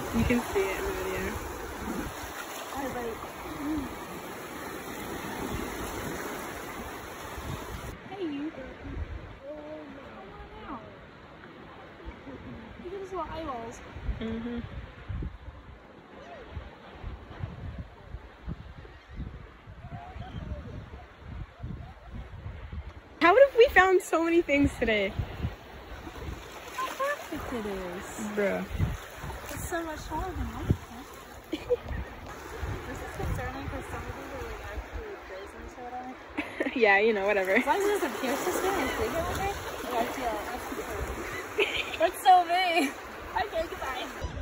You can see it in the video. Hey, you. Look at his little eyeballs. Mm-hmm. How have we found so many things today? How perfect it is. Bruh. It's so much taller than mine. This is concerning because some of these are like actually prisons or whatever. Yeah, you know, whatever. As long as it doesn't pierce the skin and sleep it with it, that's concerning. That's so big. Okay, goodbye.